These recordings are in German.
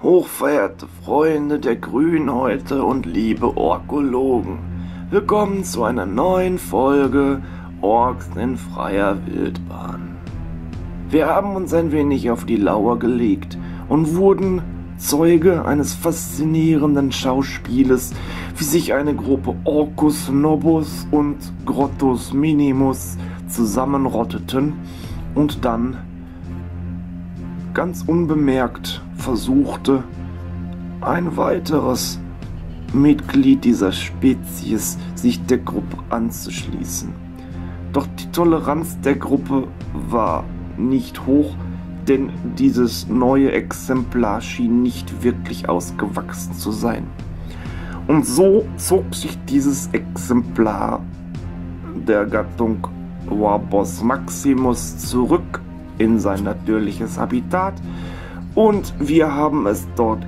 Hochverehrte Freunde der Grünhäute und liebe Orkologen, willkommen zu einer neuen Folge Orks in freier Wildbahn. Wir haben uns ein wenig auf die Lauer gelegt und wurden Zeuge eines faszinierenden Schauspieles, wie sich eine Gruppe Orcus Nobus und Grottus Minimus zusammenrotteten und dann ganz unbemerkt versuchte, ein weiteres Mitglied dieser Spezies sich der Gruppe anzuschließen. Doch die Toleranz der Gruppe war nicht hoch, denn dieses neue Exemplar schien nicht wirklich ausgewachsen zu sein. Und so zog sich dieses Exemplar der Gattung Warbos Maximus zurück in sein natürliches Habitat und wir haben es dort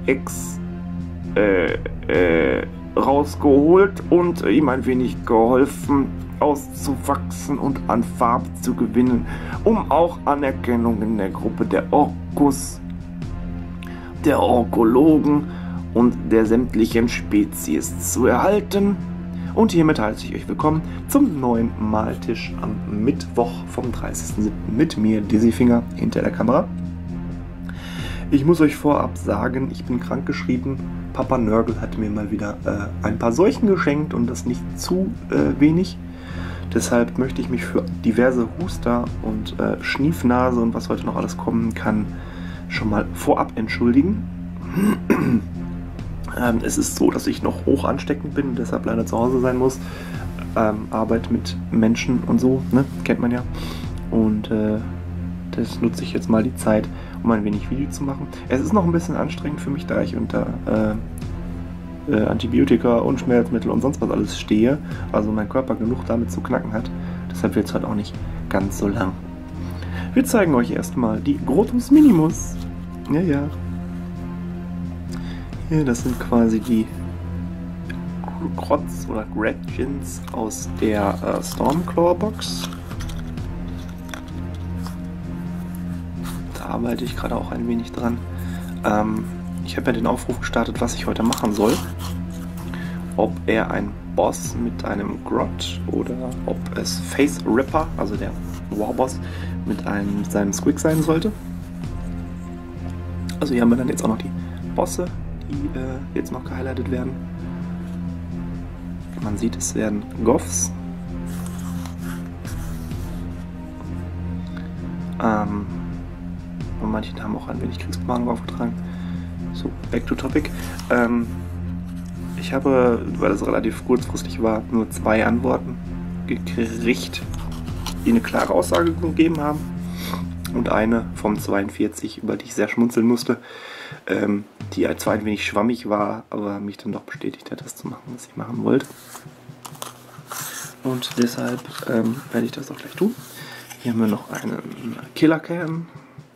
rausgeholt und ihm ein wenig geholfen auszuwachsen und an Farbe zu gewinnen, um auch Anerkennung in der Gruppe der Orcus, der Orkologen und der sämtlichen Spezies zu erhalten. Und hiermit heiße ich euch willkommen zum neuen Maltisch am Mittwoch vom 30.07. mit mir, Dizzy Finger, hinter der Kamera. Ich muss euch vorab sagen, ich bin krankgeschrieben. Papa Nörgel hat mir mal wieder ein paar Seuchen geschenkt und das nicht zu wenig. Deshalb möchte ich mich für diverse Huster und Schniefnase und was heute noch alles kommen kann, schon mal vorab entschuldigen. Es ist so, dass ich noch hoch ansteckend bin und deshalb leider zu Hause sein muss. Arbeit mit Menschen und so, ne? Kennt man ja. Und das nutze ich jetzt mal die Zeit, um ein wenig Video zu machen. Es ist noch ein bisschen anstrengend für mich, da ich unter Antibiotika und Schmerzmittel und sonst was alles stehe. Also mein Körper genug damit zu knacken hat. Deshalb wird es halt auch nicht ganz so lang. Wir zeigen euch erstmal die Grottus Minimus. Ja, ja. Hier, das sind quasi die Grotz oder Gretchens aus der Stormclaw Box. Da arbeite ich gerade auch ein wenig dran. Ich habe ja den Aufruf gestartet, was ich heute machen soll. Ob er ein Boss mit einem Grot oder ob es Face Ripper, also der Warboss, mit seinem Squig sein sollte. Also hier haben wir dann jetzt auch noch die Bosse, die jetzt noch gehighlightet werden. Man sieht, es werden Goths. Und manche haben auch ein wenig Kriegsbemalung aufgetragen. So, back to topic. Ich habe, weil es relativ kurzfristig war, nur 2 Antworten gekriegt, die eine klare Aussage gegeben haben. Und eine vom 42, über die ich sehr schmunzeln musste, die zwar ein wenig schwammig war, aber mich dann doch bestätigt hat, das zu machen, was ich machen wollte. Und deshalb werde ich das auch gleich tun. Hier haben wir noch einen Killer Cam.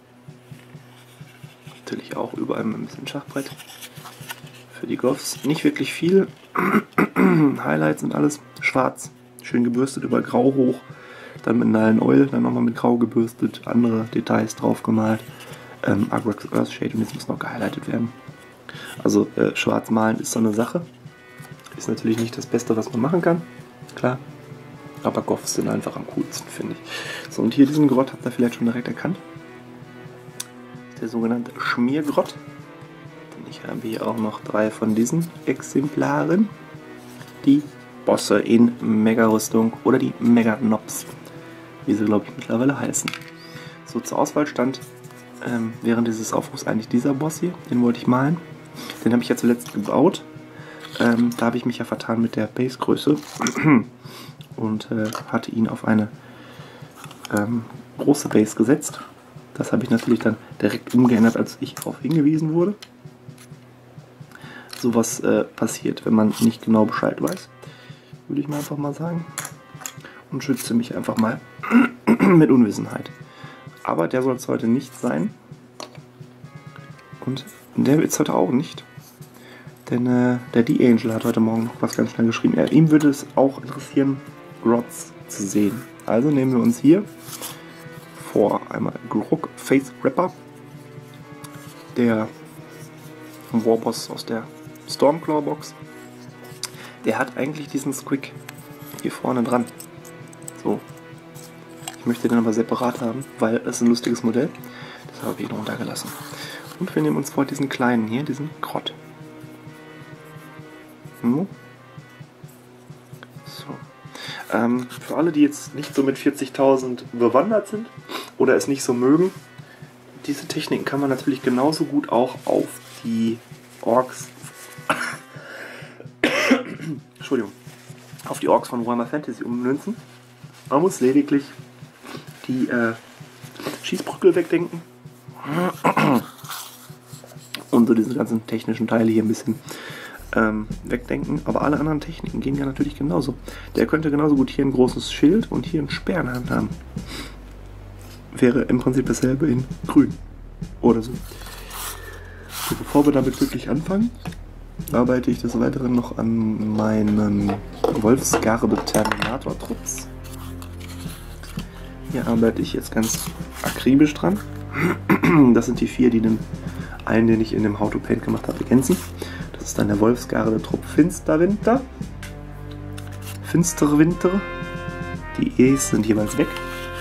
Natürlich auch überall ein bisschen Schachbrett. Für die Goths nicht wirklich viel. Highlights sind alles schwarz, schön gebürstet, über grau hoch. Dann mit Nuln Oil, dann nochmal mit grau gebürstet, andere Details drauf gemalt. Agrax Earthshade und jetzt muss noch gehighlightet werden. Also schwarz malen ist so eine Sache. Ist natürlich nicht das Beste, was man machen kann. Klar. Aber Goths sind einfach am coolsten, finde ich. So, und hier diesen Grott habt ihr vielleicht schon direkt erkannt. Der sogenannte Schmiergrott. Denn ich habe hier auch noch 3 von diesen Exemplaren. Die Bosse in Mega-Rüstung oder die Mega-Nobs, wie sie glaube ich mittlerweile heißen. So, zur Auswahl stand während dieses Aufrufs eigentlich dieser Boss hier. Den wollte ich malen. Den habe ich ja zuletzt gebaut. Da habe ich mich ja vertan mit der Basegröße und hatte ihn auf eine große Base gesetzt. Das habe ich natürlich dann direkt umgeändert, als ich darauf hingewiesen wurde. Sowas passiert, wenn man nicht genau Bescheid weiß, würde ich mal einfach mal sagen. Und schütze mich einfach mal mit Unwissenheit. Aber der soll es heute nicht sein. Und der wird es heute auch nicht. Denn der D-Angel hat heute Morgen noch was ganz schnell geschrieben. Ihm würde es auch interessieren, Grots zu sehen. Also nehmen wir uns hier vor einmal Grog Face Ripper, der Ein Warboss aus der Stormclaw-Box. Der hat eigentlich diesen Squig hier vorne dran. So. Ich möchte den aber separat haben, weil es ist ein lustiges Modell. Das habe ich ihn runtergelassen. Und wir nehmen uns vor diesen kleinen hier, diesen Grott. So. Für alle, die jetzt nicht so mit 40.000 bewandert sind oder es nicht so mögen, diese Techniken kann man natürlich genauso gut auch auf die Orks Entschuldigung, auf die Orks von Warhammer Fantasy ummünzen. Man muss lediglich die Schießbrückel wegdenken und so diese ganzen technischen Teile hier ein bisschen wegdenken, aber alle anderen Techniken gehen ja natürlich genauso. Der könnte genauso gut hier ein großes Schild und hier ein Speer in der Hand haben. Wäre im Prinzip dasselbe in grün oder so. So, bevor wir damit wirklich anfangen, arbeite ich des Weiteren noch an meinen Wolfsgarde Terminator Trupps. Hier arbeite ich jetzt ganz akribisch dran. Das sind die 4, die den einen, den ich in dem How to Paint gemacht habe, ergänzen. Das ist dann der Wolfsgarde Trupp Finsterwinter. Finsterwinter. Die E's sind jeweils weg.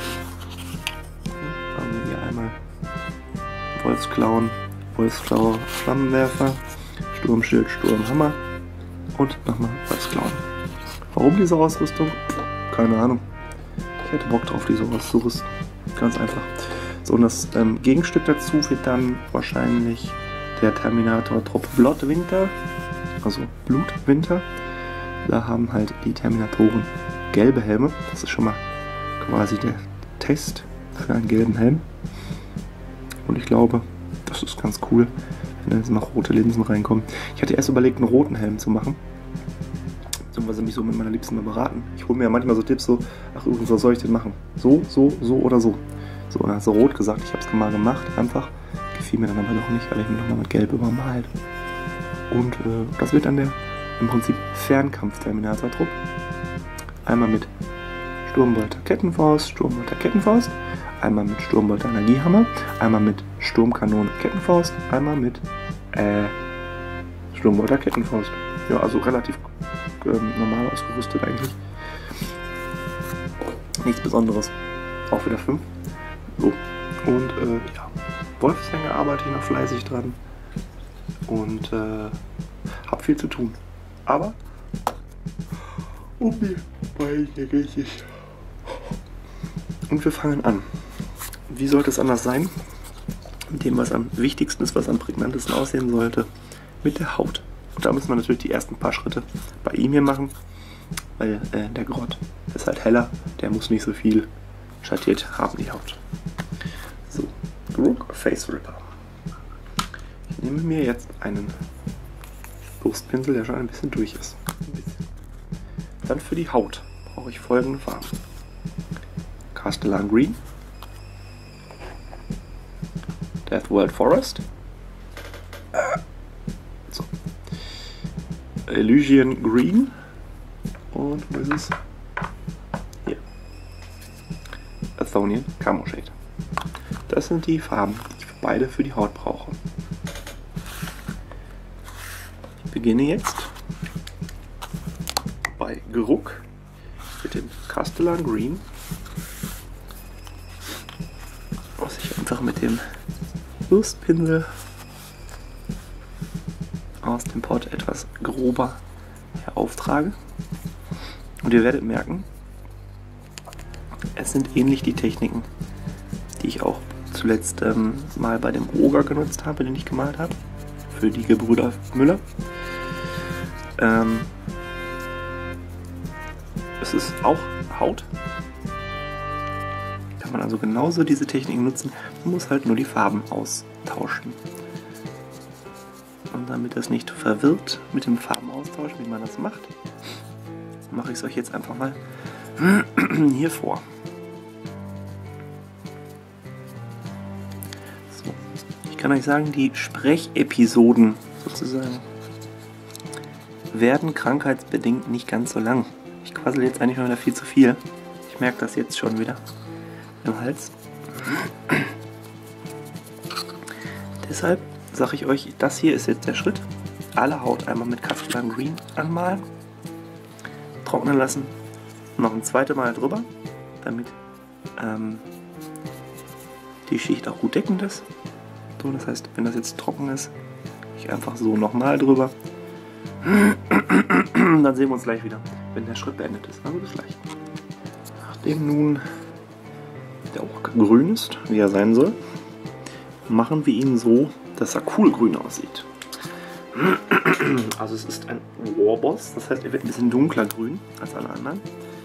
Dann haben wir hier einmal Wolfsklauen, Wolfsklaue, Flammenwerfer, Sturmschild, Sturmhammer und nochmal Wolfsklauen. Warum diese Ausrüstung? Keine Ahnung. Ich hätte Bock drauf, diese auszurüsten. Ganz einfach. So, und das Gegenstück dazu wird dann wahrscheinlich der Terminator-Trupp Bloodwinter, also Blutwinter. Da haben halt die Terminatoren gelbe Helme. Das ist schon mal quasi der Test für einen gelben Helm. Und ich glaube, das ist ganz cool, wenn da jetzt noch rote Linsen reinkommen. Ich hatte erst überlegt, einen roten Helm zu machen. Beziehungsweise mich so mit meiner Liebsten mal beraten. Ich hole mir ja manchmal so Tipps so, ach übrigens, was soll ich denn machen? So, so, so oder so. So, und dann hat sie rot gesagt, ich habe es mal gemacht, einfach. Gefiel mir dann aber noch nicht, weil ich mir nochmal mit gelb übermalt. Und das wird dann der im Prinzip Fernkampf-Terminator-Trupp. Einmal mit Sturmbolter Kettenfaust, Sturmbolter Kettenfaust. Einmal mit Sturmbolter Energiehammer. Einmal mit Sturmkanone Kettenfaust. Einmal mit Sturmbolter Kettenfaust. Ja, also relativ normal ausgerüstet eigentlich. Nichts Besonderes. Auch wieder 5. So. Und ja, Wolfsfänger arbeite ich noch fleißig dran. Und hab viel zu tun. Aber mir weil hier richtig. Und wir fangen an. Wie sollte es anders sein? Mit dem, was am wichtigsten ist, was am prägnantesten aussehen sollte. Mit der Haut. Und da müssen wir natürlich die ersten paar Schritte bei ihm hier machen. Weil der Grott ist halt heller. Der muss nicht so viel schattiert haben, die Haut. So, Grook Face Ripper. Ich nehme mir jetzt einen Brustpinsel, der schon ein bisschen durch ist. Dann für die Haut brauche ich folgende Farben. Castellan Green, Deathworld Forest, so. Elysian Green und wo ist es? Hier. Athonian Camo Shade. Das sind die Farben, die ich beide für die Haut brauche. Ich beginne jetzt bei Grook mit dem Castellan Green, was ich einfach mit dem Brustpinsel aus dem Pot etwas grober herauftrage. Und ihr werdet merken, es sind ähnlich die Techniken, die ich auch zuletzt mal bei dem Oger genutzt habe, den ich gemalt habe, für die Gebrüder Müller. Es ist auch Haut. Kann man also genauso diese Techniken nutzen. Man muss halt nur die Farben austauschen. Und damit das nicht verwirrt mit dem Farbenaustausch, wie man das macht, mache ich es euch jetzt einfach mal hier vor. So. Ich kann euch sagen, die Sprechepisoden sozusagen werden krankheitsbedingt nicht ganz so lang. Ich quassel jetzt eigentlich mal wieder viel zu viel. Ich merke das jetzt schon wieder im Hals. Deshalb sage ich euch, das hier ist jetzt der Schritt. Alle Haut einmal mit Kaffeeland Green anmalen, trocknen lassen, noch ein zweites Mal drüber, damit die Schicht auch gut deckend ist. So, das heißt, wenn das jetzt trocken ist, ich einfach so nochmal drüber. Dann sehen wir uns gleich wieder, wenn der Schritt beendet ist. Also bis gleich. Nachdem nun der auch grün ist, wie er sein soll, machen wir ihn so, dass er cool grün aussieht. Also es ist ein Warboss, das heißt, er wird ein bisschen dunkler grün als alle anderen.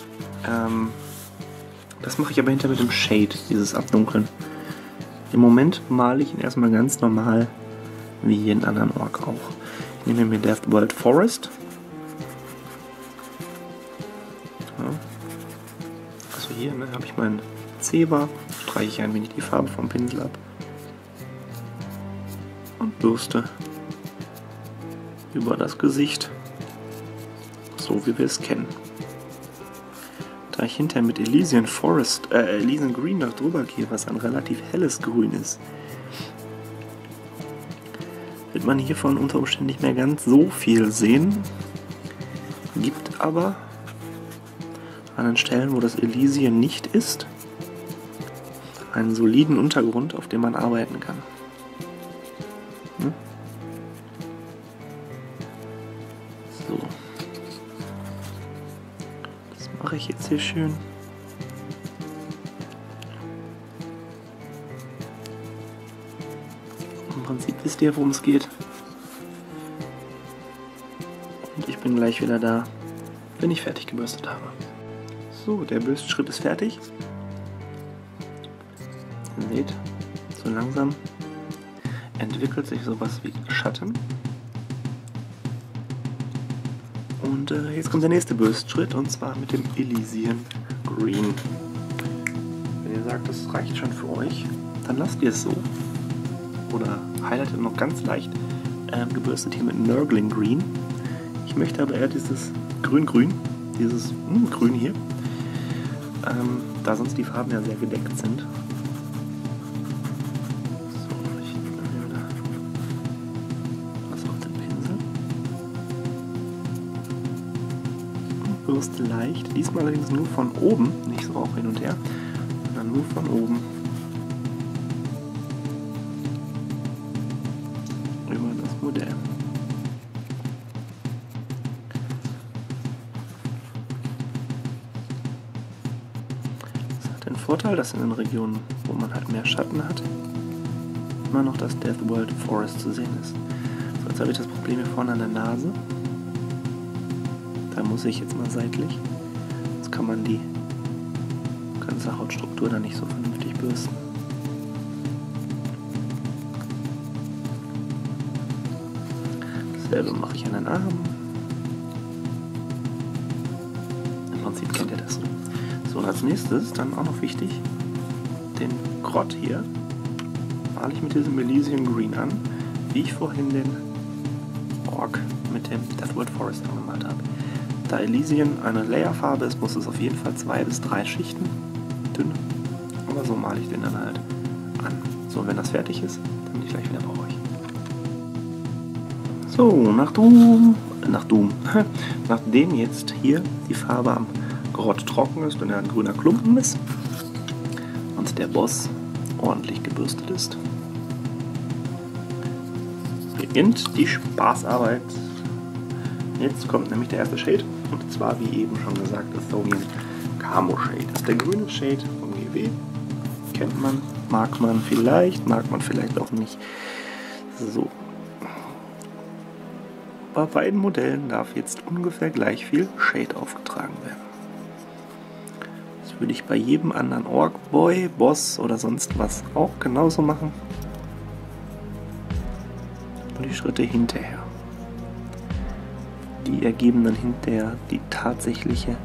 Das mache ich aber hinterher mit dem Shade, dieses Abdunkeln. Im Moment male ich ihn erstmal ganz normal, wie jeden anderen Ork auch. Ich nehme mir Deathworld Forest. Ja. Also hier habe ich meinen Zebra, streiche ich ein wenig die Farbe vom Pinsel ab und bürste über das Gesicht, so wie wir es kennen. Da ich hinterher mit Elysian Green noch drüber gehe, was ein relativ helles Grün ist, wird man hiervon unter Umständen nicht mehr ganz so viel sehen. Gibt aber an den Stellen, wo das Elysian nicht ist, einen soliden Untergrund, auf dem man arbeiten kann. So. Das mache ich jetzt hier schön. Im Prinzip wisst ihr, worum es geht. Und ich bin gleich wieder da, wenn ich fertig gebürstet habe. So, der Bürstschritt ist fertig. Ihr seht, so langsam entwickelt sich sowas wie Schatten. Und jetzt kommt der nächste Bürstschritt, und zwar mit dem Elysian Green. Wenn ihr sagt, das reicht schon für euch, dann lasst ihr es so. Oder highlightet noch ganz leicht gebürstet hier mit Nurgling Green. Ich möchte aber eher dieses Grün-Grün, dieses Grün hier, da sonst die Farben ja sehr gedeckt sind. So, ich nehme wieder was auf den Pinsel. Und bürste leicht, diesmal allerdings nur von oben, nicht so auch hin und her, sondern nur von oben. Über das Modell. Den Vorteil, dass in den Regionen, wo man halt mehr Schatten hat, immer noch das Deathworld Forest zu sehen ist. So, jetzt habe ich das Problem hier vorne an der Nase. Da muss ich jetzt mal seitlich. Jetzt kann man die ganze Hautstruktur da nicht so vernünftig bürsten. Dasselbe mache ich an den Armen. Im Prinzip kennt ihr das so. So, und als nächstes, dann auch noch wichtig, den Grott hier male ich mit diesem Elysian Green an, wie ich vorhin den Ork mit dem Deathworld Forest angemalt habe. Da Elysian eine Layerfarbe ist, muss es auf jeden Fall 2 bis 3 Schichten dünn, aber so male ich den dann halt an. So, wenn das fertig ist, dann bin ich gleich wieder bei euch. So, nachdem jetzt hier die Farbe am Grott trocken ist und er ein grüner Klumpen ist und der Boss ordentlich gebürstet ist, beginnt die Spaßarbeit. Jetzt kommt nämlich der erste Shade, und zwar, wie eben schon gesagt, Athonian Camo Shade. Das ist der grüne Shade vom GW. Kennt man, mag man vielleicht auch nicht. So. Bei beiden Modellen darf jetzt ungefähr gleich viel Shade aufgetragen werden. Das würde ich bei jedem anderen Ork, Boy, Boss oder sonst was auch genauso machen. Und die Schritte hinterher. Die ergeben dann hinterher die tatsächliche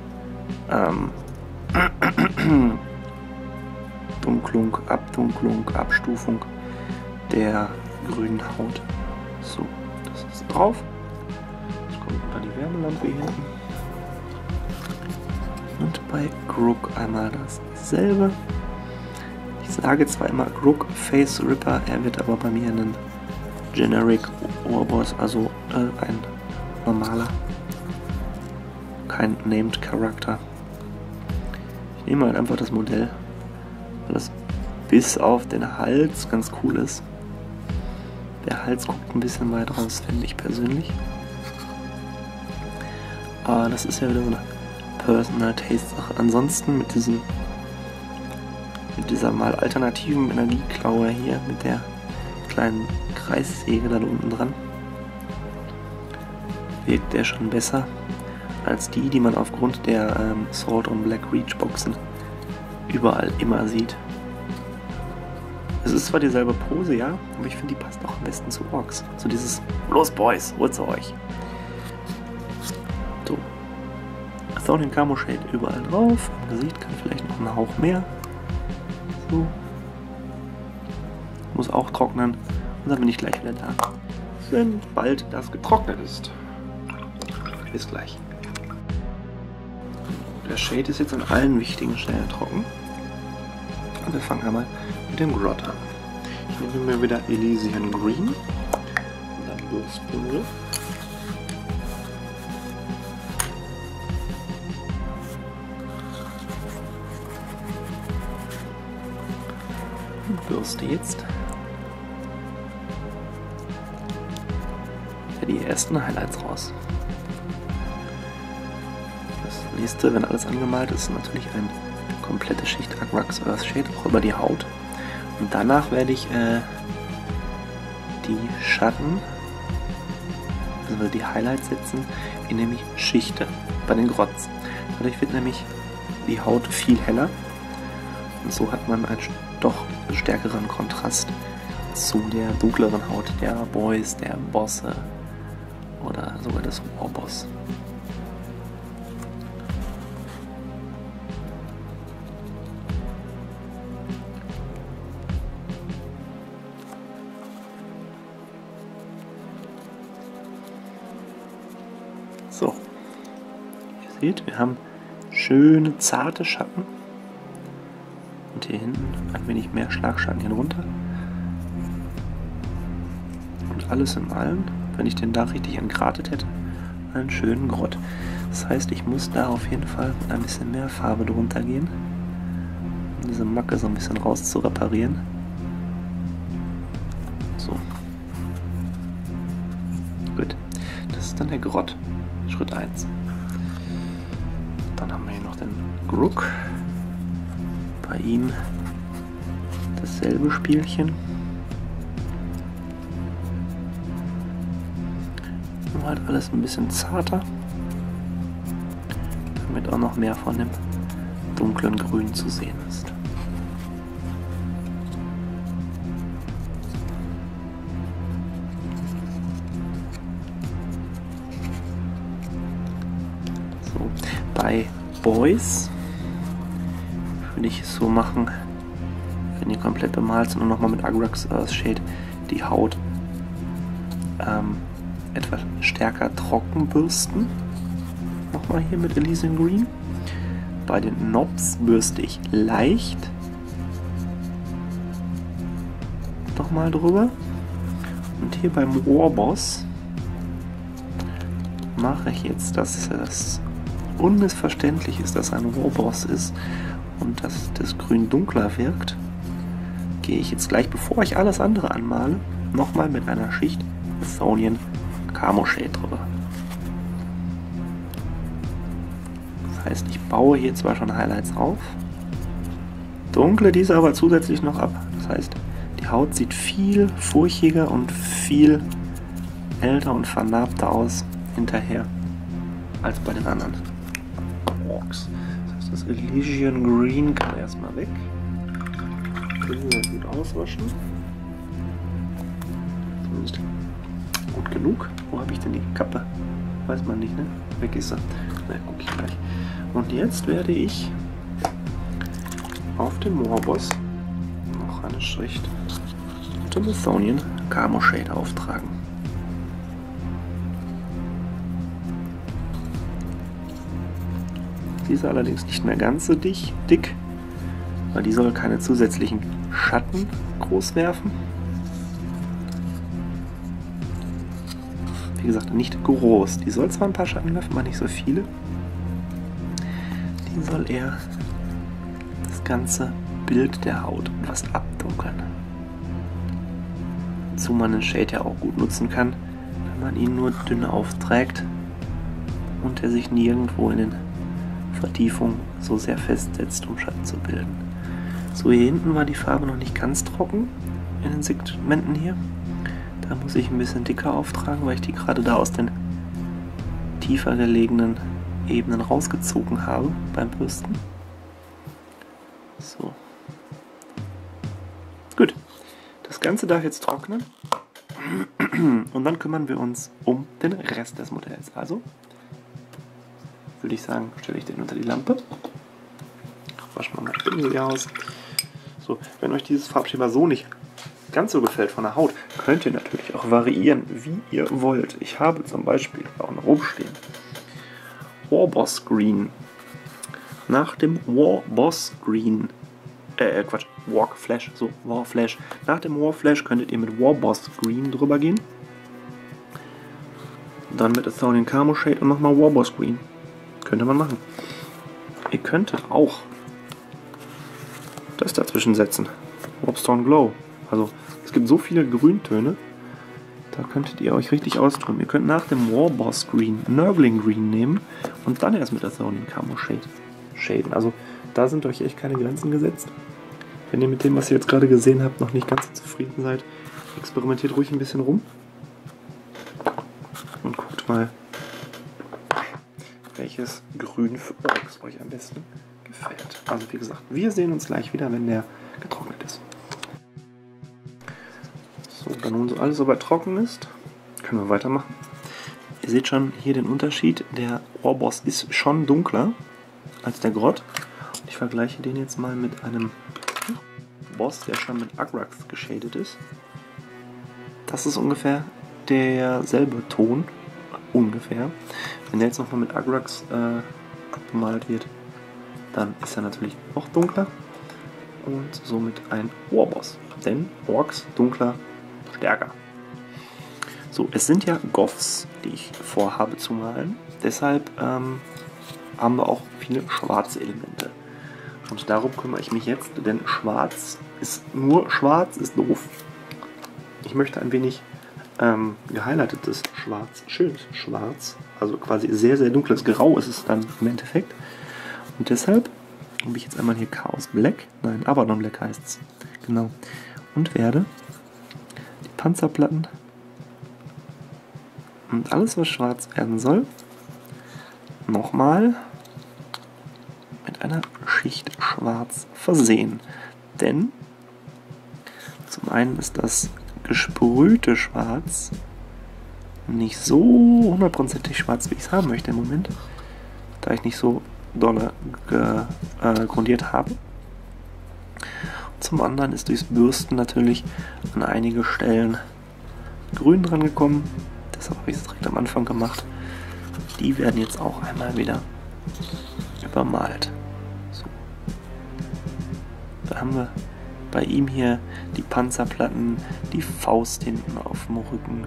Dunklung, Abdunklung, Abstufung der grünen Haut. So, das ist drauf. Jetzt kommt unter die Wärmelampe hier hinten. Und bei Grook einmal dasselbe. Ich sage zwar immer Grook Face Ripper, er wird aber bei mir einen Generic Warboss, also ein normaler, kein Named Character. Ich nehme halt einfach das Modell, weil das bis auf den Hals ganz cool ist. Der Hals guckt ein bisschen weit raus, finde ich persönlich. Aber das ist ja wieder so eine Personal Taste Sache. Ansonsten mit dieser mal alternativen Energieklaue hier, mit der kleinen Kreissäge da unten dran, wirkt der schon besser als die man aufgrund der Salt und Black Reach Boxen überall immer sieht. Es ist zwar dieselbe Pose, ja, aber ich finde, die passt auch am besten zu Orks. So dieses "Los Boys, holt's euch!" So. Thorn Camo Shade überall drauf. Im Gesicht kann vielleicht noch ein Hauch mehr. So. Muss auch trocknen. Und dann bin ich gleich wieder da. Wenn bald das getrocknet ist. Bis gleich. Der Shade ist jetzt an allen wichtigen Stellen trocken. Und wir fangen einmal mit dem Grot an. Ich nehme mir wieder Elysian Green. Und dann Bürstbündel. Und bürste jetzt die ersten Highlights raus. Das nächste, wenn alles angemalt ist, natürlich eine komplette Schicht Agrax Earthshade, auch über die Haut. Und danach werde ich die Schatten, also die Highlights setzen, in nämlich Schichte bei den Grots. Dadurch wird nämlich die Haut viel heller und so hat man einen doch stärkeren Kontrast zu der dunkleren Haut der Boys, der Bosse oder sogar des Warboss. So, ihr seht, wir haben schöne zarte Schatten und hier hinten ein wenig mehr Schlagschatten hier runter. Und alles in allem, wenn ich den da richtig entgratet hätte, einen schönen Grot. Das heißt, ich muss da auf jeden Fall mit ein bisschen mehr Farbe drunter gehen, um diese Macke so ein bisschen raus zu reparieren. So. Gut. Das ist dann der Grot. Schritt 1. Dann haben wir hier noch den Grook. Bei ihm dasselbe Spielchen. Nur halt alles ein bisschen zarter, damit auch noch mehr von dem dunklen Grün zu sehen ist. So, bei Boys würde ich es so machen, wenn ihr komplett bemalt sind und nochmal mit Agrax Earthshade die Haut etwas stärker trocken bürsten. Nochmal hier mit Elysian Green. Bei den Knobs bürste ich leicht nochmal drüber. Und hier beim Warboss mache ich jetzt, dass es unmissverständlich ist, dass ein Warboss ist und dass das Grün dunkler wirkt, gehe ich jetzt gleich, bevor ich alles andere anmale, nochmal mit einer Schicht Thonian Camo Shade drüber. Das heißt, ich baue hier zwar schon Highlights auf, dunkle diese aber zusätzlich noch ab. Das heißt, die Haut sieht viel furchiger und viel älter und vernarbter aus hinterher als bei den anderen Orks. Das heißt, das Elysian Green kann erstmal weg. Gut auswaschen. Zumindest gut genug. Wo habe ich denn die Kappe? Weiß man nicht, ne? Weg ist sie. Na, gucke ich gleich. Und jetzt werde ich auf dem Warboss noch eine Schicht Thonian Camo Shade auftragen. Die ist allerdings nicht mehr ganz so dick, weil die soll keine zusätzlichen Schatten groß werfen. wie gesagt, nicht groß. Die soll zwar ein paar Schatten werfen, aber nicht so viele. Die soll eher das ganze Bild der Haut etwas abdunkeln. Wozu man den Shade ja auch gut nutzen kann, wenn man ihn nur dünn aufträgt und er sich nirgendwo in den Vertiefungen so sehr festsetzt, um Schatten zu bilden. So, hier hinten war die Farbe noch nicht ganz trocken in den Segmenten hier. Da muss ich ein bisschen dicker auftragen, weil ich die gerade da aus den tiefer gelegenen Ebenen rausgezogen habe beim Bürsten. So. Gut. Das Ganze darf jetzt trocknen. Und dann kümmern wir uns um den Rest des Modells. Also würde ich sagen, stelle ich den unter die Lampe. Waschen wir mal den Pinsel hier aus. So, wenn euch dieses Farbschema so nicht ganz so gefällt von der Haut, könnt ihr natürlich auch variieren, wie ihr wollt. Ich habe zum Beispiel auch noch rumstehen Warboss Green. Nach dem Warboss Green, Walk Flash, so, War Flash. Nach dem War Flash könntet ihr mit Warboss Green drüber gehen. Dann mit Athonian Camo Shade und nochmal Warboss Green. Könnte man machen. Ihr könntet auch das dazwischen setzen. Warpstone Glow. Also es gibt so viele Grüntöne, da könntet ihr euch richtig austoben. Ihr könnt nach dem Warboss Green Nurgling Green nehmen und dann erst mit Athonian Camo shaden. Also da sind euch echt keine Grenzen gesetzt. Wenn ihr mit dem, was ihr jetzt gerade gesehen habt, noch nicht ganz so zufrieden seid, experimentiert ruhig ein bisschen rum und guckt mal, welches Grün für Orks euch am besten gefällt. Also wie gesagt, wir sehen uns gleich wieder, wenn der getrocknet ist. So, da nun so alles soweit trocken ist, können wir weitermachen. Ihr seht schon hier den Unterschied. Der Warboss ist schon dunkler als der Grott. Ich vergleiche den jetzt mal mit einem Boss, der schon mit Agrax geschadet ist. Das ist ungefähr derselbe Ton. Ungefähr. Wenn der jetzt nochmal mit Agrax bemalt wird, dann ist er natürlich noch dunkler und somit ein Warboss. Denn Orks dunkler, stärker. So, es sind ja Goths, die ich vorhabe zu malen. Deshalb haben wir auch viele schwarze Elemente. Und darum kümmere ich mich jetzt, denn schwarz ist doof. Ich möchte ein wenig gehighlightetes Schwarz, schönes Schwarz, also quasi sehr, sehr dunkles Grau ist es dann im Endeffekt. Und deshalb habe ich jetzt einmal hier Chaos Black, nein, Abaddon Black heißt es, genau, und werde die Panzerplatten und alles, was schwarz werden soll, nochmal mit einer Schicht Schwarz versehen. Denn zum einen ist das gesprühte Schwarz nicht so hundertprozentig schwarz, wie ich es haben möchte im Moment, da ich nicht so dolle grundiert habe. Zum anderen ist durchs Bürsten natürlich an einige Stellen grün dran gekommen, deshalb habe ich es direkt am Anfang gemacht. Die werden jetzt auch einmal wieder übermalt. So. Da haben wir bei ihm hier die Panzerplatten, die Faust hinten auf dem Rücken.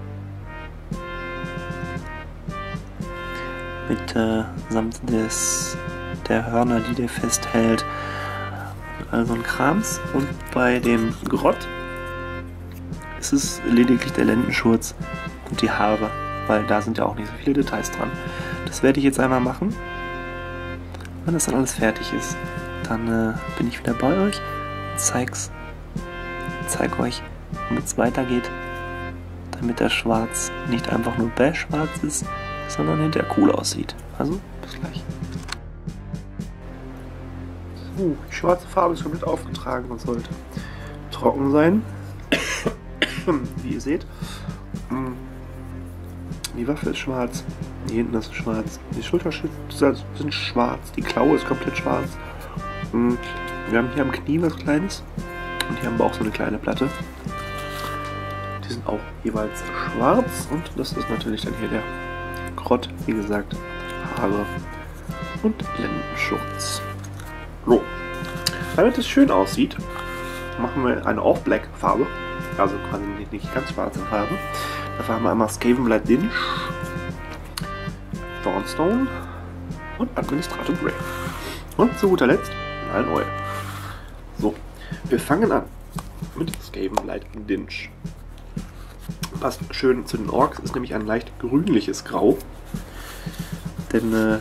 Mit samt der Hörner, die der festhält. Also ein Krams. Und bei dem Grott ist es lediglich der Lendenschurz und die Haare, weil da sind ja auch nicht so viele Details dran. Das werde ich jetzt einmal machen. Wenn das dann alles fertig ist, dann bin ich wieder bei euch und zeig euch, womit es weitergeht, damit der Schwarz nicht einfach nur schwarz ist, sondern hinterher cool aussieht. Also, bis gleich. So, die schwarze Farbe ist komplett aufgetragen und sollte trocken sein. Wie ihr seht, die Waffe ist schwarz, hier hinten ist schwarz, die Schulterschützer sind schwarz, die Klaue ist komplett schwarz. Wir haben hier am Knie was Kleines und hier am Bauch so eine kleine Platte. Die sind auch jeweils schwarz und das ist natürlich dann hier der Grott, wie gesagt, Haare und Lendenschurz. So, damit es schön aussieht, machen wir eine All-Black Farbe, also quasi nicht ganz schwarze Farbe. Dafür haben wir einmal Skavenblight Dinch, Dawnstone und Administrator Grey. Und zu guter Letzt ein Oil. So, wir fangen an mit Skavenblight Dinch. Passt schön zu den Orks, ist nämlich ein leicht grünliches Grau. Denn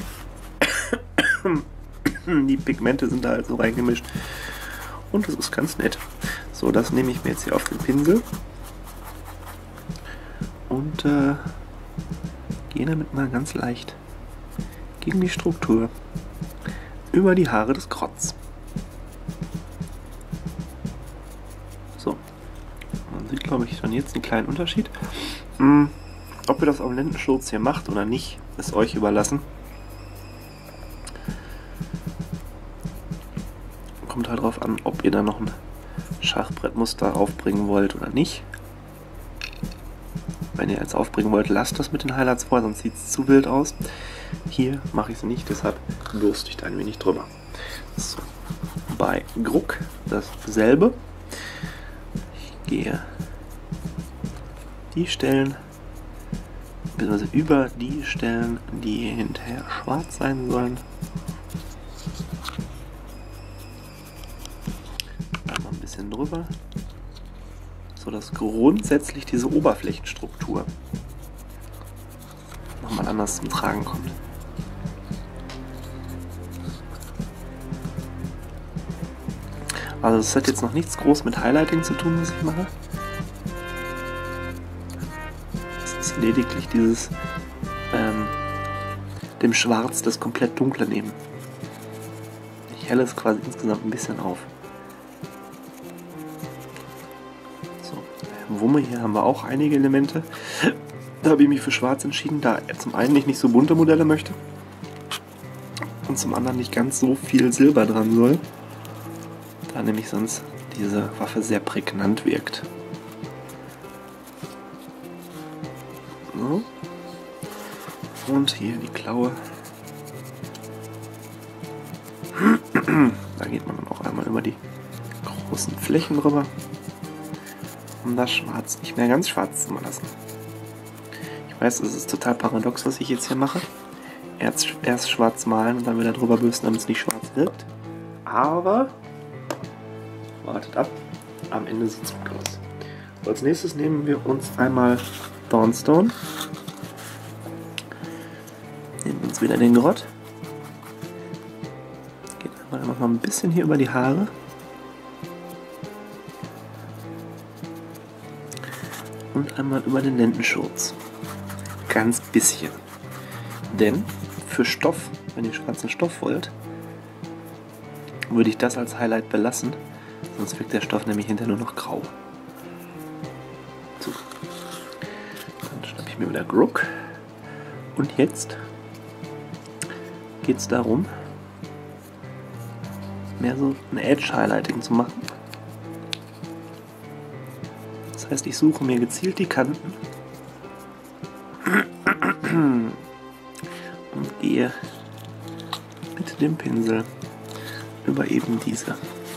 die Pigmente sind da halt so reingemischt. Und das ist ganz nett. So, das nehme ich mir jetzt hier auf den Pinsel. Und gehe damit mal ganz leicht gegen die Struktur. Über die Haare des Krotz. So. Man sieht, glaube ich, schon jetzt einen kleinen Unterschied. Ob ihr das am Lendenschurz hier macht oder nicht, ist euch überlassen. Kommt halt drauf an, ob ihr da noch ein Schachbrettmuster aufbringen wollt oder nicht. Wenn ihr eins aufbringen wollt, lasst das mit den Highlights vor, sonst sieht es zu wild aus. Hier mache ich es nicht, deshalb bürste ich da ein wenig drüber. So. Bei Gruck dasselbe. Ich gehe die Stellen, beziehungsweise über die Stellen, die hinterher schwarz sein sollen. Einmal ein bisschen drüber, sodass grundsätzlich diese Oberflächenstruktur nochmal anders zum Tragen kommt. Also das hat jetzt noch nichts groß mit Highlighting zu tun, was ich mache. Es ist lediglich dieses dem Schwarz das komplett Dunkle nehmen. Ich helle es quasi insgesamt ein bisschen auf. So, Wumme, hier haben wir auch einige Elemente. Da habe ich mich für Schwarz entschieden, da zum einen ich nicht so bunte Modelle möchte und zum anderen nicht ganz so viel Silber dran soll. Da nämlich sonst diese Waffe sehr prägnant wirkt. So. Und hier die Klaue. Da geht man dann auch einmal über die großen Flächen rüber, um das Schwarz nicht mehr ganz schwarz zu lassen. Ich weiß, es ist total paradox, was ich jetzt hier mache. Erst schwarz malen und dann wieder drüber bürsten, damit es nicht schwarz wirkt. Aber wartet ab, am Ende sieht es gut aus. So, als nächstes nehmen wir uns einmal Dawnstone. Nehmen uns wieder den Grott. Geht einmal noch mal ein bisschen hier über die Haare. Und einmal über den Lendenschurz. Ganz bisschen. Denn für Stoff, wenn ihr schwarzen Stoff wollt, würde ich das als Highlight belassen. Sonst wirkt der Stoff nämlich hinterher nur noch grau. So. Dann schnappe ich mir wieder Gruck. Und jetzt geht es darum, mehr so ein Edge-Highlighting zu machen. Das heißt, ich suche mir gezielt die Kanten und gehe mit dem Pinsel über eben diese.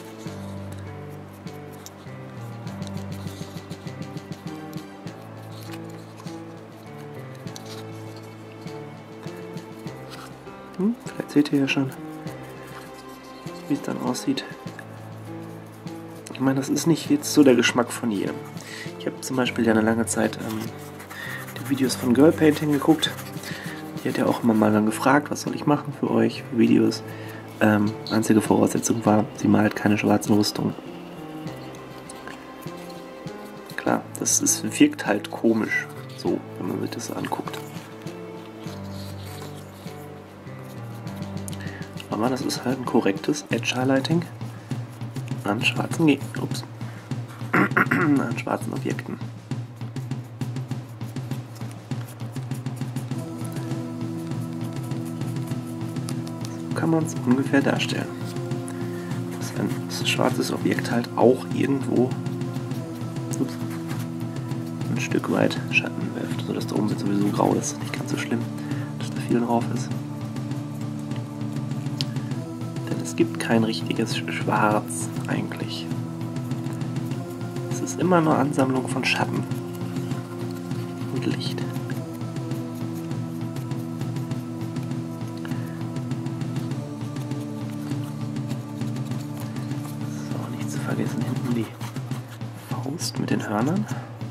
Vielleicht seht ihr ja schon, wie es dann aussieht. Ich meine, das ist nicht jetzt so der Geschmack von jedem. Ich habe zum Beispiel ja eine lange Zeit die Videos von Girl Painting geguckt. Die hat ja auch immer mal dann gefragt, was soll ich machen für euch, für Videos. Einzige Voraussetzung war, sie malt keine schwarzen Rüstungen. Klar, wirkt halt komisch, so, wenn man sich das so anguckt. Aber das ist halt ein korrektes Edge-Highlighting an schwarzen an schwarzen Objekten. So kann man es ungefähr darstellen. Dass ein schwarzes Objekt halt auch irgendwo ein Stück weit Schatten wirft, sodass da oben wird sowieso grau, das ist nicht ganz so schlimm, dass da viel drauf ist. Es gibt kein richtiges Schwarz eigentlich. Es ist immer nur Ansammlung von Schatten. mit Licht. So, nicht zu vergessen, hinten die Faust mit den Hörnern.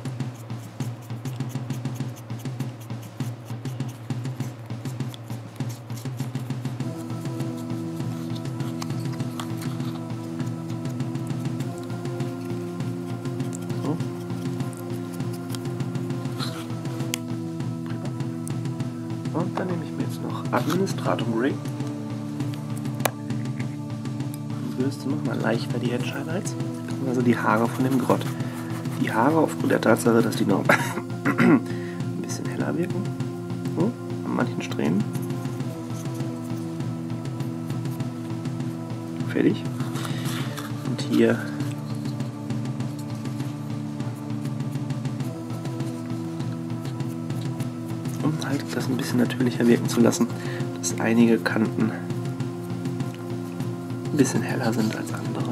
Und dann nehme ich mir jetzt noch Administratum Ring. Und bürste nochmal leichter die Edge Highlights, also die Haare von dem Grott. Die Haare aufgrund der Tatsache, dass die noch ein bisschen heller wirken, so, an manchen Strähnen. Fertig. Und hier um halt das ein bisschen natürlicher wirken zu lassen, dass einige Kanten ein bisschen heller sind als andere.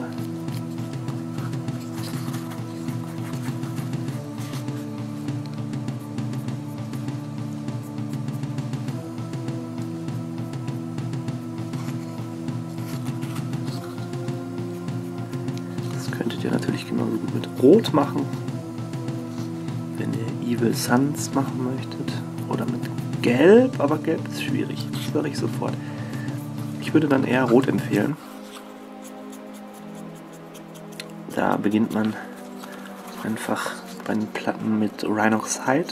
Das könntet ihr natürlich genauso gut mit Rot machen, wenn ihr Evil Suns machen möchtet. Oder mit Gelb, aber Gelb ist schwierig, das sage ich sofort. Ich würde dann eher Rot empfehlen. Da beginnt man einfach bei den Platten mit Rhinox Hide.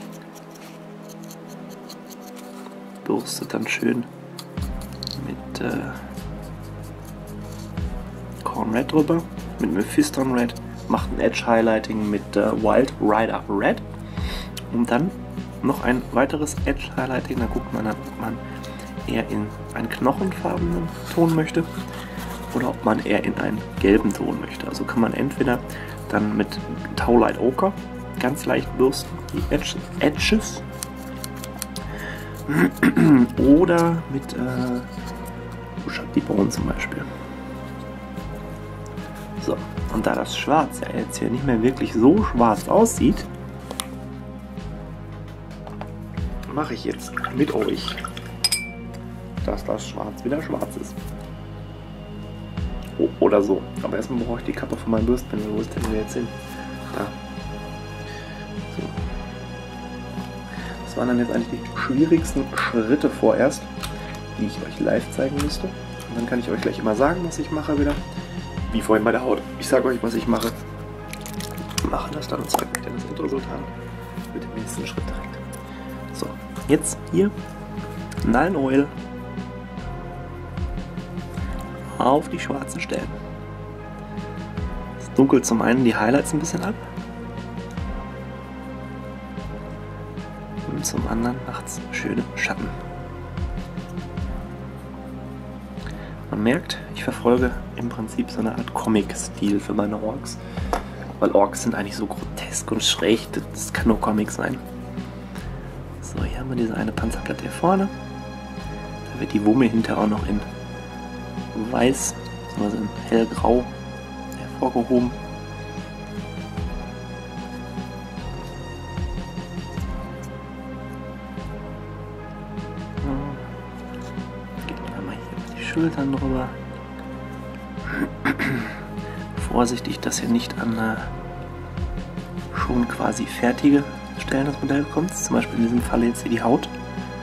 Bürstet dann schön mit Corn Red drüber, mit Mephiston Red, macht ein Edge Highlighting mit Wild Rider Red und dann noch ein weiteres Edge Highlighting, da guckt man dann, ob man eher in einen knochenfarbenen Ton möchte oder ob man eher in einen gelben Ton möchte. Also kann man entweder dann mit Taulight Ochre ganz leicht bürsten, die Edges, oder mit Shakti Bone zum Beispiel. So, und da das Schwarz ja jetzt hier nicht mehr wirklich so schwarz aussieht, mache ich jetzt mit euch, dass das Schwarz wieder schwarz ist. Oh, oder so. Aber erstmal brauche ich die Kappe von meinem Bürstenpinsel. Wo ist denn der jetzt hin? Da. So. Das waren dann jetzt eigentlich die schwierigsten Schritte vorerst, die ich euch live zeigen müsste. Und dann kann ich euch gleich immer sagen, was ich mache wieder. Wie vorhin bei der Haut. Ich sage euch, was ich mache. Mache das dann und zeige euch dann das Endresultat mit dem nächsten Schritt direkt. So, jetzt hier Nuln Oil auf die schwarzen Stellen. Es dunkelt zum einen die Highlights ein bisschen ab und zum anderen macht es schöne Schatten. Man merkt, ich verfolge im Prinzip so eine Art Comic-Stil für meine Orks, weil Orks sind eigentlich so grotesk und schräg, das kann nur Comic sein. So, hier haben wir diese eine Panzerplatte hier vorne. Da wird die Wumme hinter auch noch in weiß, also in hellgrau hervorgehoben. Geht einmal hier über die Schultern drüber. Vorsichtig, dass ihr nicht an schon quasi fertige Stellen des Modells kommt. Zum Beispiel in diesem Fall jetzt hier die Haut.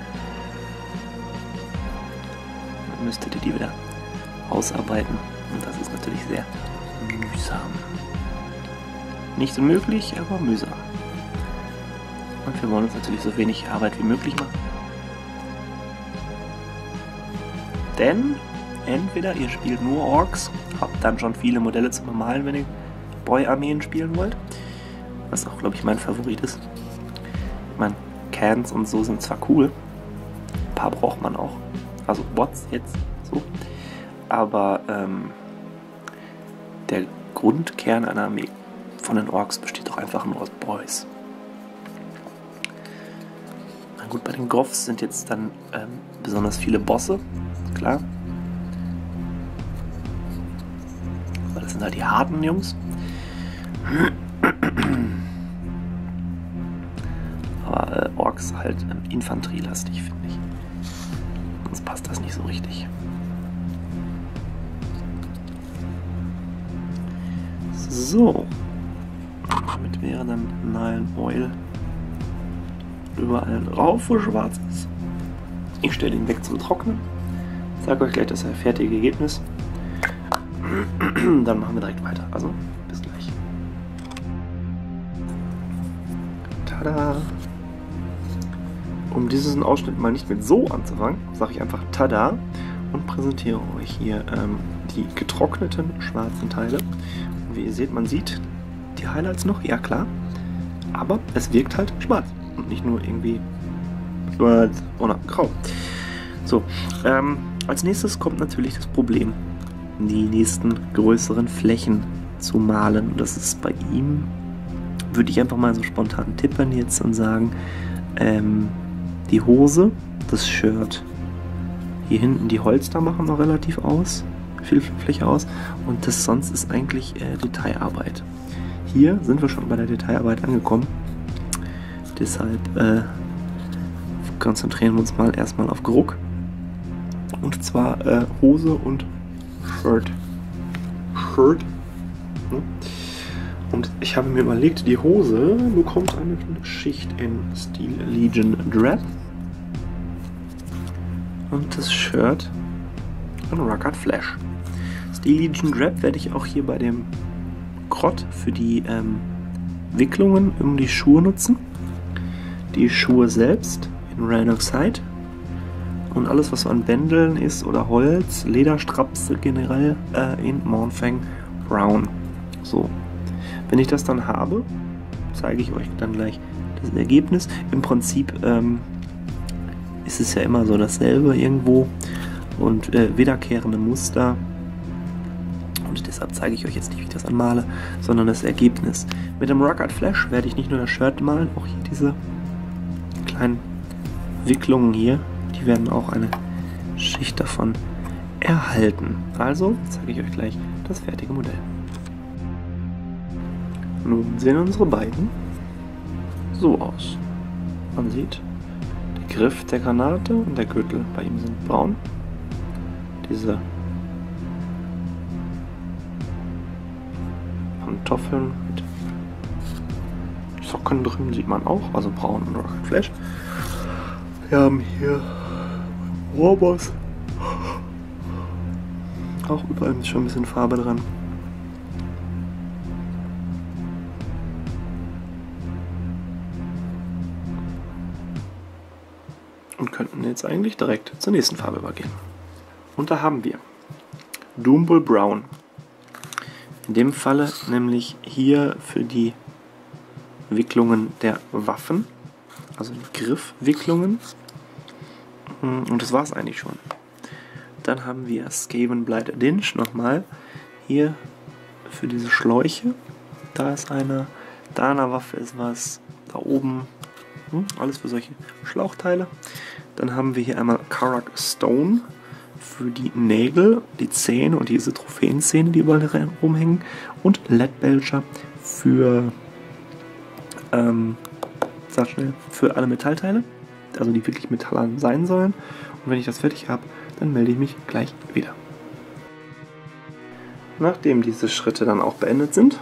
Dann müsstet ihr die wieder ausarbeiten. Und das ist natürlich sehr mühsam. Nicht unmöglich, aber mühsam. Und wir wollen uns natürlich so wenig Arbeit wie möglich machen. Denn entweder ihr spielt nur Orks, habt dann schon viele Modelle zum Bemalen, wenn ihr Boy-Armeen spielen wollt. Was auch, glaube ich, mein Favorit ist. Ich meine, Cans und so sind zwar cool, ein paar braucht man auch. Also Bots jetzt so. Aber der Grundkern einer Armee von den Orks besteht doch einfach nur aus Boys. Na gut, bei den Goths sind jetzt dann besonders viele Bosse, klar. Weil das sind halt die harten Jungs. Aber Orks halt infanterielastig, finde ich. Sonst passt das nicht so richtig. So. Damit wäre dann Nile Oil überall drauf, wo schwarz ist. Ich stelle ihn weg zum Trocknen. Sage euch gleich das fertige Ergebnis. Dann machen wir direkt weiter. Also, bis gleich. Tada! Um diesen Ausschnitt mal nicht mit so anzufangen, sage ich einfach Tada und präsentiere euch hier die getrockneten schwarzen Teile. Und wie ihr seht, man sieht die Highlights noch, ja klar, aber es wirkt halt schwarz und nicht nur irgendwie schwarz oder grau. So, als nächstes kommt natürlich das Problem, die nächsten größeren Flächen zu malen. Das ist bei ihm, würde ich einfach mal so spontan tippen jetzt und sagen, die Hose, das Shirt, hier hinten die Holster machen noch relativ viel Fläche aus und das sonst ist eigentlich Detailarbeit. Hier sind wir schon bei der Detailarbeit angekommen, deshalb konzentrieren wir uns mal erstmal auf Geruch und zwar Hose und Shirt. Ne? Und ich habe mir überlegt, die Hose bekommt eine Schicht in Steel Legion Drab und das Shirt in Rugged Flesh. Steel Legion Drab werde ich auch hier bei dem Grott für die Wicklungen um die Schuhe nutzen. Die Schuhe selbst in Rhinoxide und alles was so an Bändeln ist oder Holz, Lederstrapse generell in Mournfang Brown. So. Wenn ich das dann habe, zeige ich euch dann gleich das Ergebnis. Im Prinzip ist es ja immer so dasselbe irgendwo und wiederkehrende Muster. Und deshalb zeige ich euch jetzt nicht, wie ich das anmale, sondern das Ergebnis. Mit dem Rugged Flesh werde ich nicht nur das Shirt malen, auch hier diese kleinen Wicklungen hier, die werden auch eine Schicht davon erhalten. Also zeige ich euch gleich das fertige Modell. Nun sehen unsere beiden so aus. Man sieht, der Griff der Granate und der Gürtel bei ihm sind braun. Diese Pantoffeln mit Socken drin sieht man auch, also braun und Rugged Flesh. Wir haben hier Warboss. Auch überall ist schon ein bisschen Farbe dran. Und könnten jetzt eigentlich direkt zur nächsten Farbe übergehen. Und da haben wir Doombull Brown. In dem Falle nämlich hier für die Wicklungen der Waffen, also die Griffwicklungen. Und das war es eigentlich schon. Dann haben wir Skaven Blight Dinch nochmal hier für diese Schläuche. Da ist eine, da an der Waffe ist was, da oben, alles für solche Schlauchteile. Dann haben wir hier einmal Karak Stone für die Nägel, die Zähne und diese Trophäenzähne, die überall rumhängen. Und Leadbelcher für, sag schnell, für alle Metallteile, also die wirklich metallern sein sollen. Und wenn ich das fertig habe, dann melde ich mich gleich wieder. Nachdem diese Schritte dann auch beendet sind,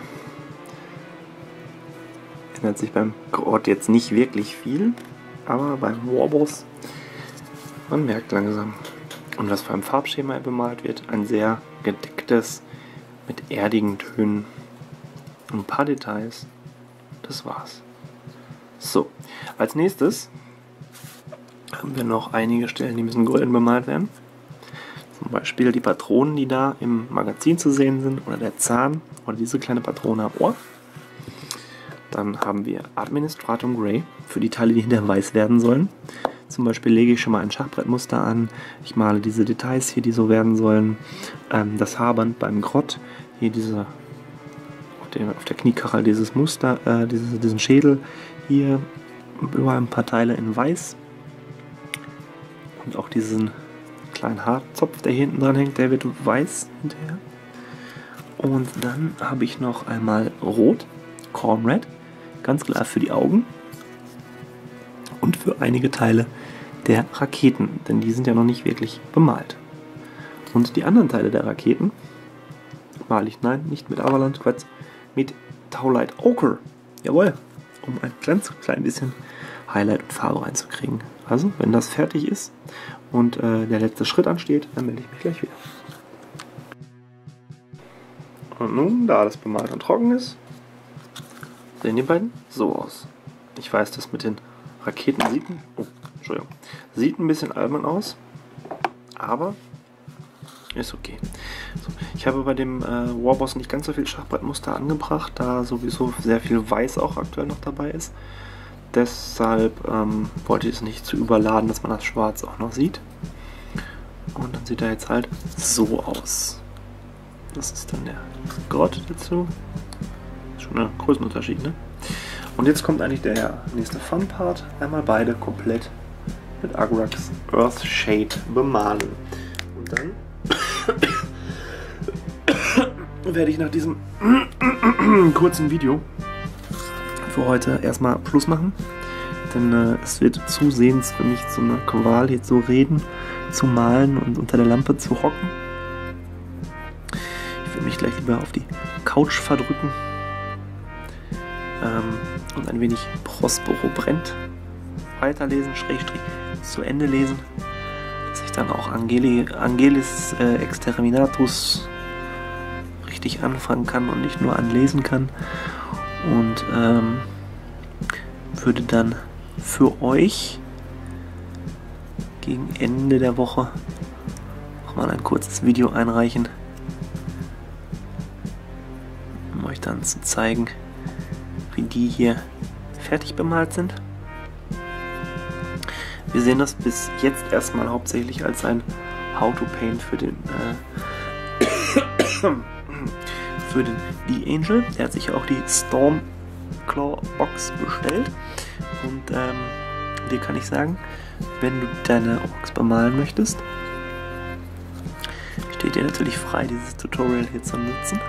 ändert sich beim Grott jetzt nicht wirklich viel, aber beim Warboss, man merkt langsam. Und was für ein Farbschema er bemalt wird, ein sehr gedecktes, mit erdigen Tönen, ein paar Details, das war's. So, als nächstes haben wir noch einige Stellen, die müssen golden bemalt werden. Zum Beispiel die Patronen, die da im Magazin zu sehen sind, oder der Zahn, oder diese kleine Patrone am Ohr. Dann haben wir Administratum Grey für die Teile, die hinterher weiß werden sollen. Zum Beispiel lege ich schon mal ein Schachbrettmuster an. Ich male diese Details hier, die so werden sollen. Das Haarband beim Grott, hier diese auf der Kniekarre dieses Muster, diesen Schädel. Hier überall ein paar Teile in weiß. Und auch diesen kleinen Haarzopf, der hier hinten dran hängt, der wird weiß hinterher. Und dann habe ich noch einmal Rot, Corn Red, ganz klar für die Augen. und für einige Teile der Raketen, denn die sind ja noch nicht wirklich bemalt. Und die anderen Teile der Raketen male ich, nein, nicht mit Avalanche, Quatsch, mit Taulight Ochre. Jawohl, um ein ganz klein bisschen Highlight und Farbe reinzukriegen. Also, wenn das fertig ist und der letzte Schritt ansteht, dann melde ich mich gleich wieder. Und nun, da alles bemalt und trocken ist, sehen die beiden so aus. Ich weiß, das mit den Raketen sieht ein bisschen albern aus, aber ist okay. So, ich habe bei dem Warboss nicht ganz so viel Schachbrettmuster angebracht, da sowieso sehr viel Weiß auch aktuell noch dabei ist. Deshalb wollte ich es nicht zu überladen, dass man das Schwarz auch noch sieht. Und dann sieht er jetzt halt so aus. Das ist dann der Gott dazu. Schon ein Größenunterschied, ne? Und jetzt kommt eigentlich der nächste Fun-Part. Einmal beide komplett mit Agrax Earthshade bemalen. Und dann werde ich nach diesem kurzen Video für heute erstmal Schluss machen. Denn es wird zusehends für mich zu einer Qual, jetzt so reden, zu malen und unter der Lampe zu hocken. Ich will mich gleich lieber auf die Couch verdrücken und ein wenig Prospero brennt weiterlesen, Schrägstrich zu Ende lesen, dass ich dann auch Angelis Exterminatus richtig anfangen kann und nicht nur anlesen kann, und würde dann für euch gegen Ende der Woche nochmal ein kurzes Video einreichen, um euch dann zu zeigen, wie die hier fertig bemalt sind. Wir sehen das bis jetzt erstmal hauptsächlich als ein How to Paint für den D-Angel. Der hat sich auch die Stormclaw Box bestellt. Und dir kann ich sagen, wenn du deine Orks bemalen möchtest, steht dir natürlich frei, dieses Tutorial hier zu nutzen.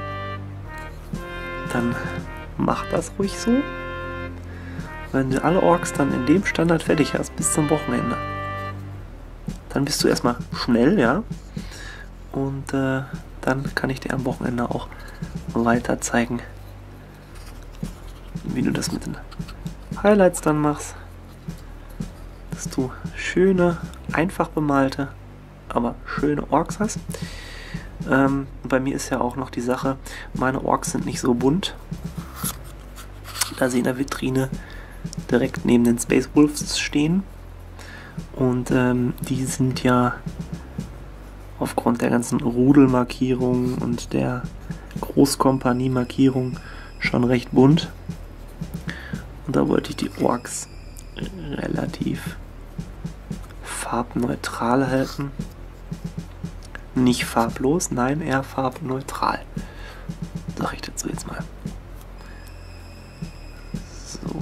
Dann mach das ruhig so. Wenn du alle Orks dann in dem Standard fertig hast, bis zum Wochenende, dann bist du erstmal schnell, ja. Und dann kann ich dir am Wochenende auch weiter zeigen, wie du das mit den Highlights dann machst, dass du schöne, einfach bemalte, aber schöne Orks hast. Bei mir ist ja auch noch die Sache, meine Orks sind nicht so bunt, da sie in der Vitrine direkt neben den Space Wolves stehen, und die sind ja aufgrund der ganzen Rudelmarkierung und der Großkompanie-Markierung schon recht bunt. Und da wollte ich die Orks relativ farbneutral halten. Nicht farblos, nein, eher farbneutral. Sag ich dazu jetzt mal. So.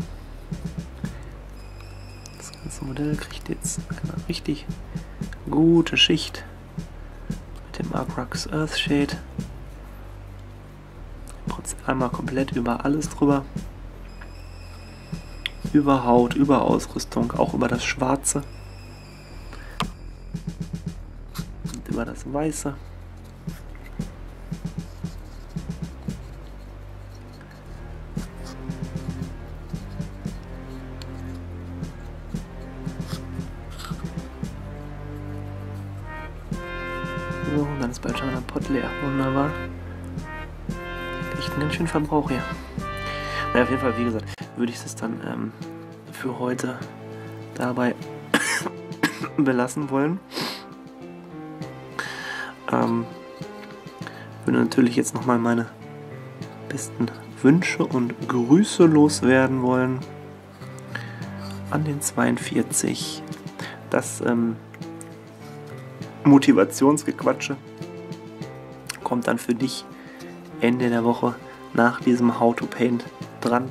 Das ganze Modell kriegt jetzt eine richtig gute Schicht mit dem Agrax Earthshade. Einmal komplett über alles drüber. Über Haut, über Ausrüstung, auch über das Schwarze und über das Weiße. So, und dann ist bald schon ein Pott leer. Wunderbar. Echt ein ganz schön Verbrauch hier. Naja, auf jeden Fall, wie gesagt, würde ich es dann für heute dabei belassen wollen. Würde natürlich jetzt nochmal meine besten Wünsche und Grüße loswerden wollen an den 42. Das Motivationsgequatsche kommt dann für dich Ende der Woche nach diesem How to Paint dran.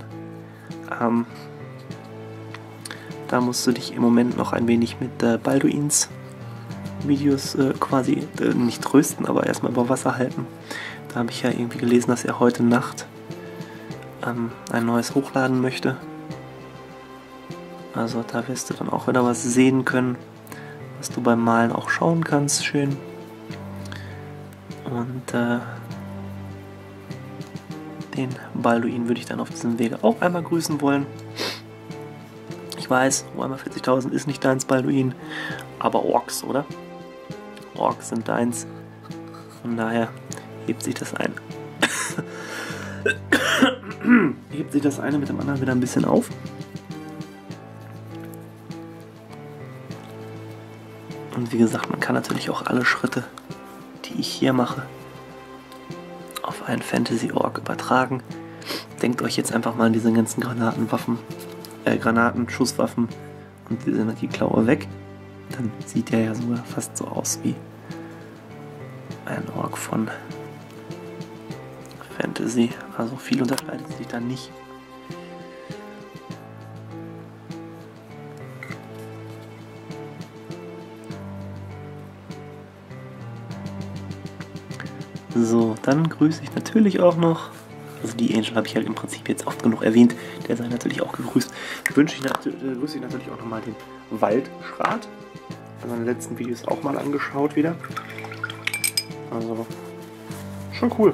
Da musst du dich im Moment noch ein wenig mit Balduins Videos quasi nicht trösten, aber erstmal über Wasser halten. Da habe ich ja irgendwie gelesen, dass er heute Nacht ein neues hochladen möchte. Also da wirst du dann auch wieder was sehen können, was du beim Malen auch schauen kannst, schön. Und den Balduin würde ich dann auf diesem Wege auch einmal grüßen wollen. Ich weiß, Warhammer 40.000 ist nicht deins, Balduin, aber Orks, oder? Orks sind deins. Von daher hebt sich das eine mit dem anderen wieder ein bisschen auf. Und wie gesagt, man kann natürlich auch alle Schritte, die ich hier mache, auf einen Fantasy-Ork übertragen. Denkt euch jetzt einfach mal an diese ganzen Granaten, Schusswaffen und diese Energieklaue weg. Dann sieht er ja sogar fast so aus wie ein Ork von Fantasy. Also viel unterscheidet sich da nicht. So, dann grüße ich natürlich auch noch, also die Angel habe ich halt im Prinzip jetzt oft genug erwähnt, der sei natürlich auch gegrüßt. Grüße ich natürlich auch nochmal den Waldschrat. Also in den letzten Videos auch mal angeschaut wieder. Also, schon cool.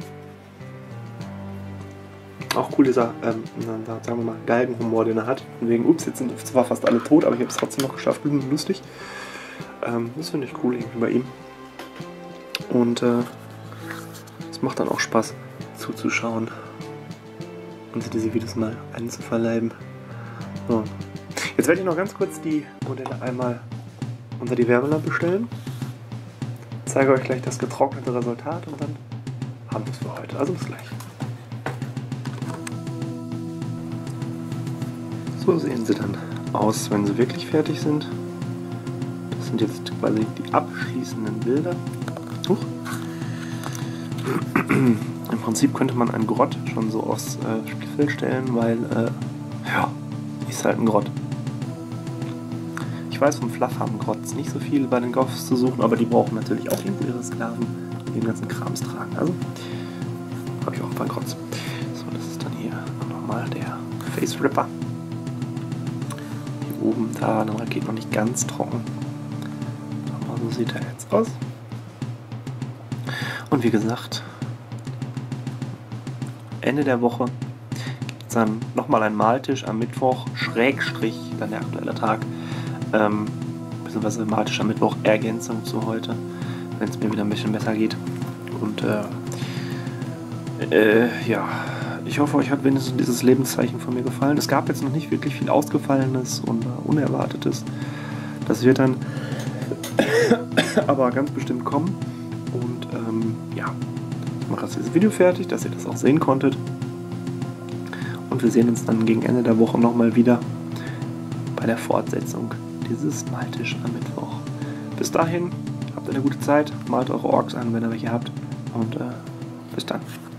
Auch cool dieser, sagen wir mal, Galgenhumor, den er hat. Und wegen, ups, jetzt sind zwar fast alle tot, aber ich habe es trotzdem noch geschafft, lustig. Das finde ich cool irgendwie bei ihm. Und es macht dann auch Spaß zuzuschauen und diese Videos mal einzuverleiben. So. Jetzt werde ich noch ganz kurz die Modelle einmal unter die Wärmelampe stellen. Zeige euch gleich das getrocknete Resultat und dann haben wir es für heute. Also bis gleich. So sehen sie dann aus, wenn sie wirklich fertig sind. Das sind jetzt quasi die abschließenden Bilder. Huch. Im Prinzip könnte man ein Grott schon so aufs Spielfeld stellen, weil, ja, ist halt ein Grott. Ich weiß, vom Fluff haben Grotts nicht so viel bei den Goths zu suchen, aber die brauchen natürlich auch irgendwo ihre Sklaven, die den ganzen Krams tragen. Also, habe ich auch bei Grotts. So, das ist dann hier nochmal der Face Ripper. Hier oben, da, der geht noch nicht ganz trocken. Aber so sieht er jetzt aus. Und wie gesagt, Ende der Woche gibt es dann nochmal einen Maltisch am Mittwoch, Schrägstrich, dann der aktuelle Tag, beziehungsweise Maltisch am Mittwoch, Ergänzung zu heute, wenn es mir wieder ein bisschen besser geht. Und ja, ich hoffe, euch hat wenigstens dieses Lebenszeichen von mir gefallen. Es gab jetzt noch nicht wirklich viel Ausgefallenes und Unerwartetes. Das wird dann aber ganz bestimmt kommen. Und ja, ich mache jetzt dieses Video fertig, dass ihr das auch sehen konntet. Und wir sehen uns dann gegen Ende der Woche nochmal wieder bei der Fortsetzung dieses Maltisch am Mittwoch. Bis dahin, habt eine gute Zeit, malt eure Orks an, wenn ihr welche habt. Und bis dann.